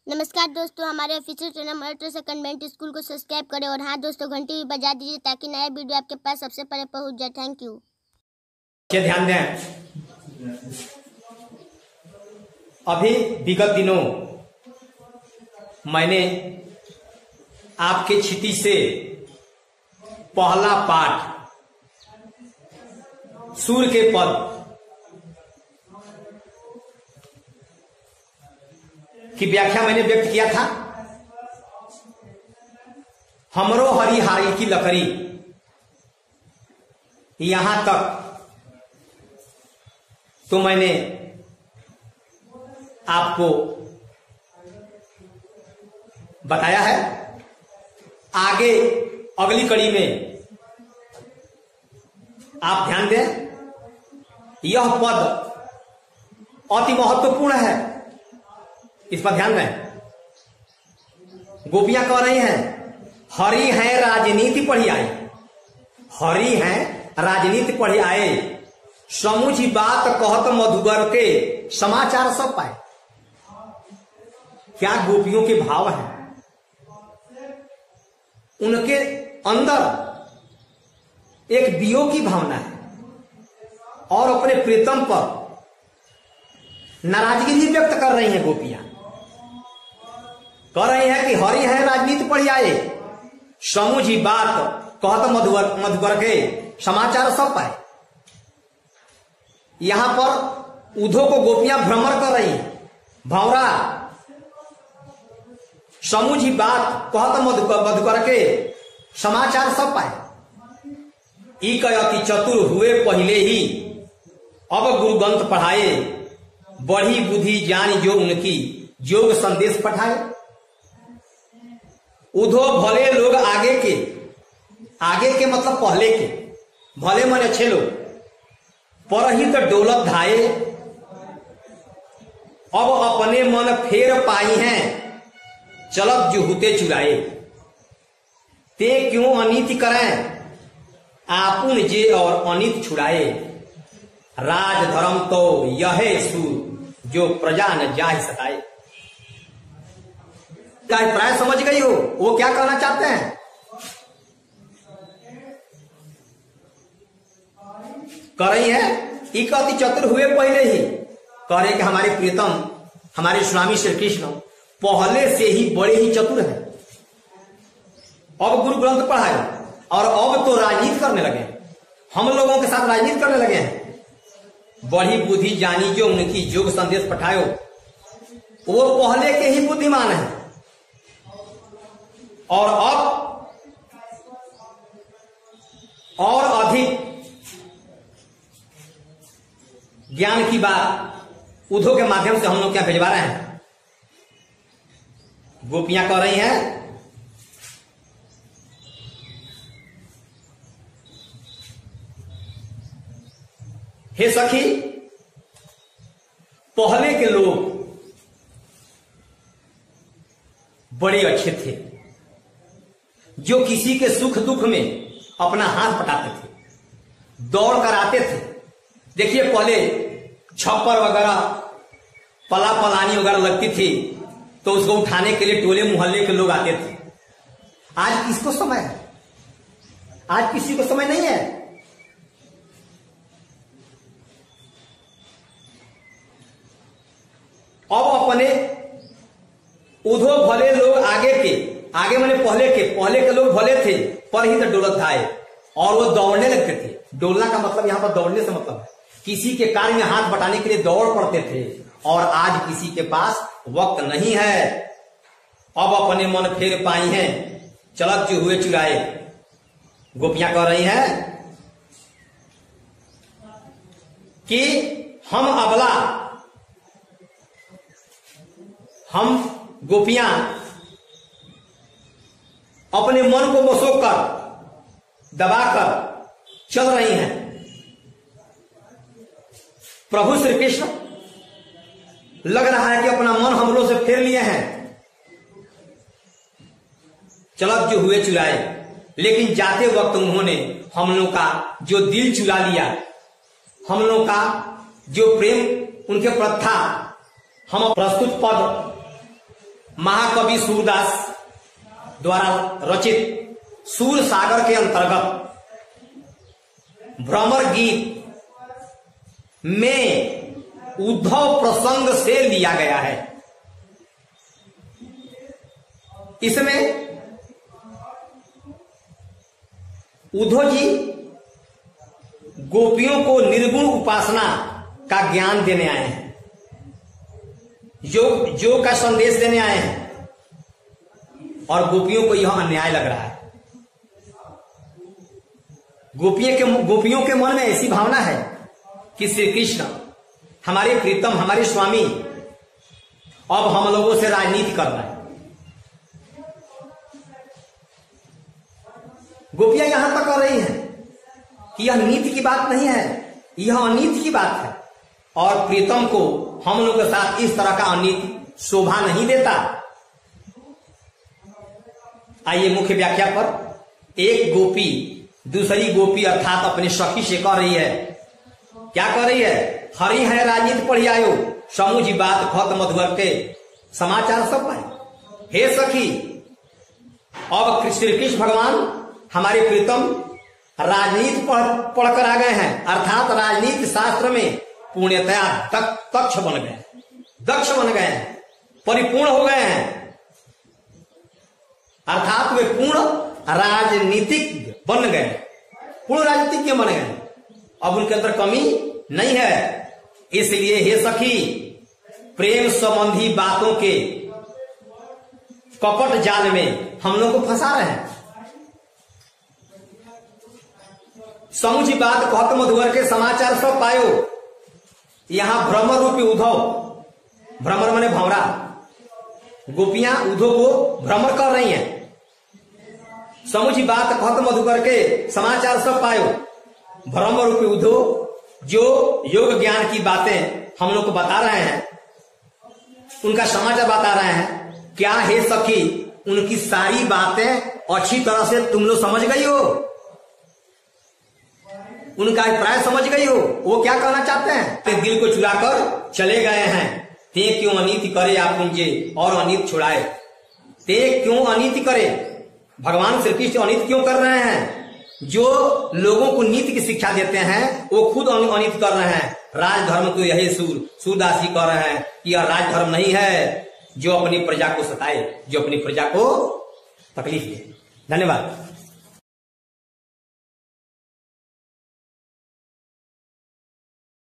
नमस्कार दोस्तों, हमारे official channel Marathwada convent school को सब्सक्राइब करें और हाँ दोस्तों, घंटी भी बजा दीजिए ताकि नया वीडियो आपके पास सबसे पहले पहुंच जाए। Thank you. ध्यान दें, अभी विगत दिनों मैंने आपके क्षिति से पहला पाठ सूर्य के पद की व्याख्या मैंने व्यक्त किया था। हमरो हरी हारी की लकड़ी, यहां तक तो मैंने आपको बताया है। आगे अगली कड़ी में आप ध्यान दें, यह पद अति महत्वपूर्ण है, इस पर ध्यान दें। गोपियां कह रही हैं, हरि हैं राजनीति पढ़ी आए, हरि हैं राजनीति पढ़ी आए, समूची बात कहत मधुगर के समाचार सब पाए। क्या गोपियों के भाव हैं, उनके अंदर एक वियोग की भावना है और अपने प्रीतम पर नाराजगी भी व्यक्त कर रही हैं। गोपियां कह रही हैं कि हरि हैं राजनीति पढ़ी आए, समूची बात कहत मधुकर के समाचार सब पाए। यहां पर उधो को गोपियां भ्रमर कर रही हैं, भंवरा समूची बात कहत मधुकर के समाचार सब पाए। इक अति चतुर हुए पहले ही, अब गुरु ग्रंथ पढ़ाए, बढ़ी बुद्धि जान जो उनकी, योग संदेश पठाए। उधो भले लोग आगे के मतलब पहले के, भले मन अच्छे लोग, पर ही तो डोलत धाये, अब अपने मन फेर पाई हैं, चलत जुहुते चुराए। ते क्यों अनीति करें, आपुन जे और अनित छुड़ाए। राज धर्म तो यह सूर, जो प्रजा न जाहि सताए। क्या प्राय समझ गई हो वो क्या कहना चाहते हैं? कह रही है, एक अति चतुर हुए पहले ही, कह रहे कि हमारे प्रीतम हमारे स्वामी श्री कृष्ण पहले से ही बड़े ही चतुर हैं। अब गुरु ग्रंथ पढ़ाए और अब तो राजनीति करने लगे, हम लोगों के साथ राजनीति करने लगे हैं। बढ़ी बुद्धि जानी जो उनकी, योग संदेश पठायो, वो पहले के ही बुद्धिमान है और अब और अधिक ज्ञान की बात उधो के माध्यम से हम लोग क्या भिजवा रहे हैं। गोपियां कह रही हैं, हे सखी, पहले के लोग बड़े अच्छे थे, जो किसी के सुख दुख में अपना हाथ पटाते थे, दौड़ कर आते थे। देखिए पहले छप्पर वगैरह पला पलानी वगैरह लगती थी तो उसको उठाने के लिए टोले मोहल्ले के लोग आते थे। आज किसको समय है? आज किसी को समय नहीं है। अब अपने उधो भले लोग आगे मैंने पहले के लोग भले थे, पर ही तो डोलत धाये, और वो दौड़ने लगते थे। डोलना का मतलब यहां पर दौड़ने से मतलब है किसी के कार्य में हाथ बटाने के लिए दौड़ पड़ते थे, और आज किसी के पास वक्त नहीं है। अब अपने मन फेर पाई हैं, चलत जो हुए चुराए। गोपियां कह रही हैं कि हम गोपियां अपने मन को मसोक कर दबाकर चल रही हैं। प्रभु श्री कृष्ण लग रहा है कि अपना मन हम लोग से फेर लिए हैं, चलत जो हुए चुराए। लेकिन जाते वक्त उन्होंने हम लोग का जो दिल चुरा लिया, हम लोग का जो प्रेम उनके प्रति था, हम प्रस्तुत पद महाकवि सूरदास द्वारा रचित सूर सागर के अंतर्गत भ्रमर गीत में उद्धव प्रसंग से लिया गया है। इसमें उद्धव जी गोपियों को निर्गुण उपासना का ज्ञान देने आए हैं, योग का संदेश देने आए हैं, और गोपियों को यह अन्याय लग रहा है। गोपियों के मन में ऐसी भावना है कि श्री कृष्ण हमारे प्रीतम, हमारे स्वामी अब हम लोगों से राजनीति कर रहे हैं। गोपियां यहां तक कर रही हैं कि यह नीति की बात नहीं है, यह अनीति की बात है, और प्रीतम को हम लोग के साथ इस तरह का अनीति शोभा नहीं देता। आइए मुख्य व्याख्या पर। एक गोपी दूसरी गोपी अर्थात अपनी सखी से कह रही है, क्या कह रही है? हरि है राजनीति पढ़ी आयो, समूह जी बात खत मधुवर के समाचार सब पाए। हे सखी, अब श्री कृष्ण भगवान हमारे प्रीतम राजनीति पढ़कर आ गए हैं, अर्थात राजनीति शास्त्र में पूर्णतया दक्ष बन गए, दक्ष बन गए हैं, परिपूर्ण हो गए हैं, अर्थात वे पूर्ण राजनीतिक बन गए, पूर्ण राजनीतिज्ञ बन गए। अब उनके अंदर कमी नहीं है। इसलिए हे सखी, प्रेम संबंधी बातों के कपट जाल में हम लोग को फंसा रहे हैं। समूची बात कहत मधुवर के समाचार सब पायो। यहां भ्रमर रूपी उद्धव, भ्रमर माने भंवरा, गोपियां उद्धव को भ्रमर कर रही हैं। समूची बात कहत मधुकर के समाचार सब पायो। भ्रमर रूपी उद्धव जो योग ज्ञान की बातें हम लोग को बता रहे हैं, उनका समाचार बता रहे हैं। क्या हे सखी, उनकी सारी बातें अच्छी तरह से तुम लोग समझ गई हो? उनका अभिप्राय समझ गई हो? वो क्या कहना चाहते हैं? ते दिल को चुराकर चले गए हैं। ते क्यों अनीति करे आप मुझे और अनीति छुड़ाए? ते क्यों अनीति करे? भगवान श्री कृष्ण अनीति क्यों कर रहे हैं? जो लोगों को नीति की शिक्षा देते हैं वो खुद अनीति कर रहे हैं। राजधर्म तो यही सूरदास जी कह रहे हैं कि यह राजधर्म नहीं है जो अपनी प्रजा को सताए, जो अपनी प्रजा को तकलीफ दे। धन्यवाद।